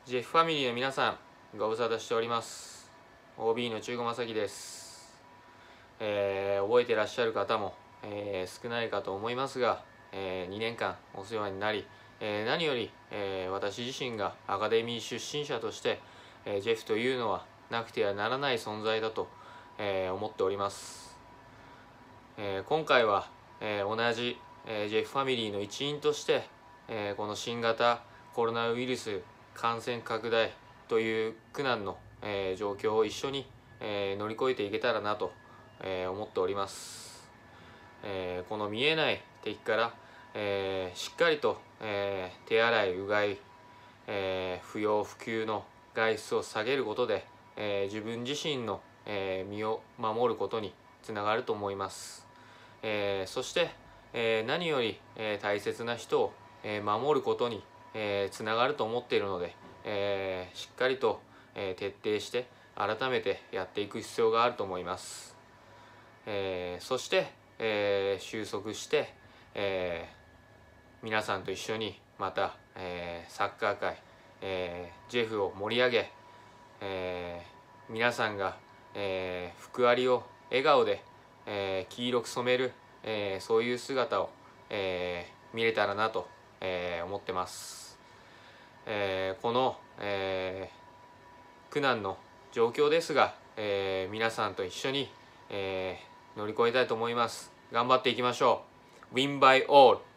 ジェフファミリーの皆さん、ご無沙汰しております。OB の中古正樹です。覚えてらっしゃる方も、少ないかと思いますが、2年間お世話になり、何より、私自身がアカデミー出身者として、ジェフというのはなくてはならない存在だと、思っております。今回は、同じ、ジェフファミリーの一員として、この新型コロナウイルス感染拡大という苦難の、状況を一緒に、乗り越えていけたらなと、思っております。この見えない敵から、しっかりと、手洗いうがい、不要不急の外出を下げることで、自分自身の、身を守ることにつながると思います。そして、何より、大切な人を、守ることに、つながると思っているので、しっかりと、徹底して改めてやっていく必要があると思います。そして、収束して、皆さんと一緒にまた、サッカー界、ジェフを盛り上げ、皆さんが、福ありを笑顔で、黄色く染める、そういう姿を、見れたらなと、思ってます。この、苦難の状況ですが、皆さんと一緒に、乗り越えたいと思います。頑張っていきましょう。Win by all